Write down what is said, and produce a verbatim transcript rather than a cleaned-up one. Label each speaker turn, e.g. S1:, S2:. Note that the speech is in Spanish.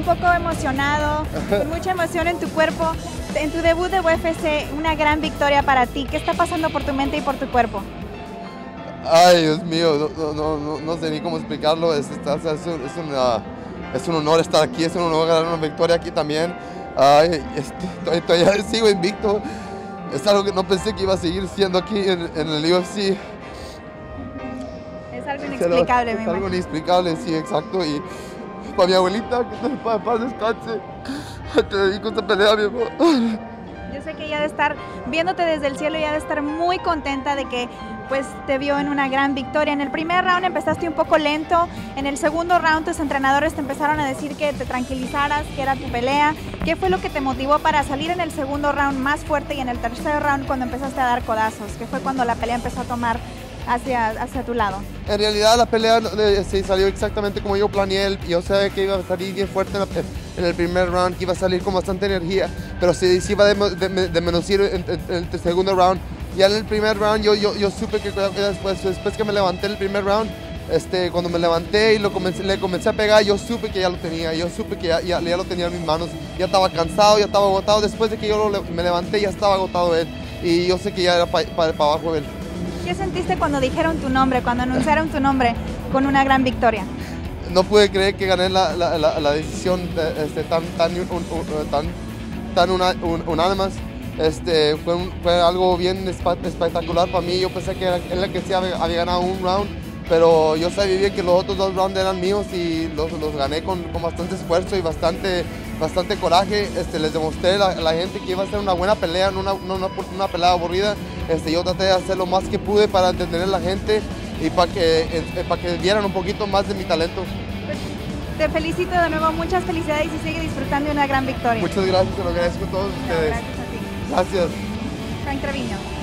S1: poco emocionado, con mucha emoción en tu cuerpo. En tu debut de U F C, una gran victoria para ti. ¿Qué está pasando por tu mente y por tu cuerpo?
S2: Ay, Dios mío, no, no, no, no sé ni cómo explicarlo. Es, es, es, un, es, una, es un honor estar aquí, es un honor ganar una victoria aquí también. Ay, este, todavía sigo invicto. Es algo que no pensé que iba a seguir siendo aquí en, en el U F C.
S1: Es algo inexplicable,
S2: Es
S1: mi
S2: algo inexplicable, sí, exacto. Y para mi abuelita, que para paz descanse, te dedico esta pelea, mi amor.
S1: Yo sé que ella de estar viéndote desde el cielo, ella de estar muy contenta de que pues te vio en una gran victoria. En el primer round empezaste un poco lento, en el segundo round tus entrenadores te empezaron a decir que te tranquilizaras, que era tu pelea. ¿Qué fue lo que te motivó para salir en el segundo round más fuerte y en el tercer round cuando empezaste a dar codazos? ¿Qué fue cuando la pelea empezó a tomar hacia, hacia tu lado?
S2: En realidad la pelea eh, sí, salió exactamente como yo planeé. Yo sabía que iba a salir bien fuerte en, la, en el primer round, que iba a salir con bastante energía, pero sí, sí iba a desmenucir en, en, en el segundo round. Ya en el primer round yo, yo, yo supe que después, después que me levanté en el primer round, este, cuando me levanté y lo comencé, le comencé a pegar, yo supe que ya lo tenía, yo supe que ya, ya, ya lo tenía en mis manos. Ya estaba cansado, ya estaba agotado. Después de que yo lo, me levanté ya estaba agotado él y yo sé que ya era para pa, pa abajo él.
S1: ¿Qué sentiste cuando dijeron tu nombre, cuando anunciaron tu nombre con una gran victoria?
S2: No pude creer que gané la, la, la, la decisión este, tan, tan, un, un, tan, tan una, un, unánime. Este, fue, un, fue algo bien espectacular para mí. Yo pensé que era, era que sí había, había ganado un round, pero yo sabía bien que los otros dos rounds eran míos y los, los gané con, con bastante esfuerzo y bastante, bastante coraje. Este, les demostré a la, a la gente que iba a ser una buena pelea, no una, no una, una pelea aburrida. Este, yo traté de hacer lo más que pude para entretener a la gente y para que, eh, para que vieran un poquito más de mi talento.
S1: Pues, te felicito de nuevo, muchas felicidades y sigue disfrutando de una gran victoria.
S2: Muchas gracias, te lo agradezco a todos ustedes.
S1: No, gracias a ti.
S2: Gracias.
S1: Frank Treviño.